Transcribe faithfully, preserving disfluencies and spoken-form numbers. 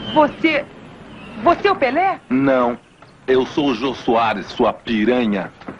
Você... Você é o Pelé? Não. Eu sou o Jô Soares, sua piranha.